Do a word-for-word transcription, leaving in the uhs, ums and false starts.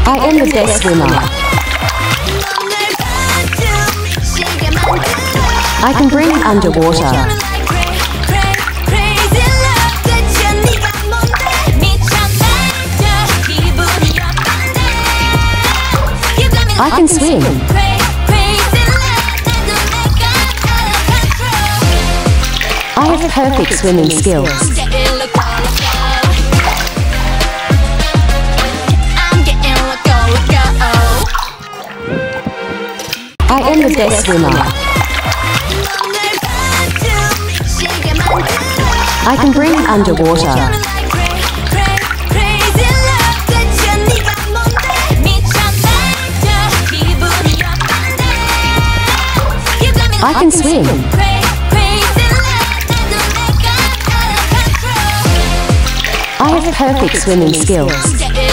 I am the best swimmer. I can breathe underwater. I can swim. I have perfect swimming skills. I am the best swimmer. I can breathe underwater. I can swim. I have perfect swimming skills.